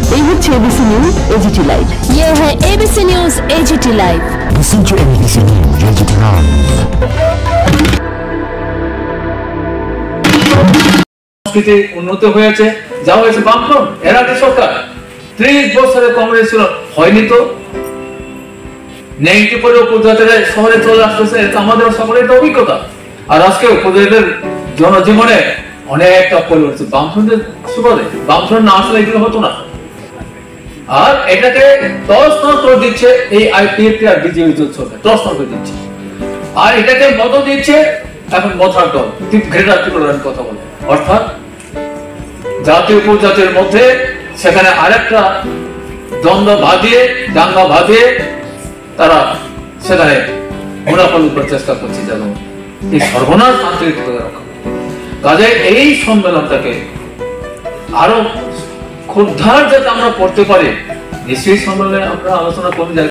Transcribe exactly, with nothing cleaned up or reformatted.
এই হচ্ছে ABC news AGT live. ये है ABC news AGT live. Listen to ABC News AGT live. সংস্কৃতি উন্নত হয়েছে, যা হয়েছে বামফ্রন্ট এর আগে সরকার ত্রিশ বছরের কংগ্রেস ছিল, হয়নি তো। নেগেটিভ করে উপজাতিরা শহরে চলে আসতেছে, এটা আমাদের সকলের একটা অভিজ্ঞতা। আর আজকে উপজাতিদের জনজীবনে অনেকটা পরিবর্তন বামফ্রন্টের সুবাদে। বামফ্রন্ট না আসলে এগুলো হতো না। আর এটাকে দশ নয় করে দিচ্ছে এই আইপিএফ আর বিজেপি সরকার, দশ নয় করে দিচ্ছে। আর এটাকে মত দিচ্ছে এখন মথার দল গ্রেটার ত্রিপুরার কথা বলে, অর্থাৎ জাতীয় উপজাতির মধ্যে সেখানে আরেকটা দ্বন্দ্ব বাঁধিয়ে দাঙ্গা বাঁধিয়ে তারা সেখানে মুনাফা লুটার চেষ্টা করছে, যেন এই সর্বনাশ আন্তরিক রক্ষা। কাজে এই সম্মেলনটাকে আরো ক্ষুদ্ধার যাতে আমরা করতে পারি, নিশ্চয়ই সম্মেলনে আমরা আলোচনা করে যাই।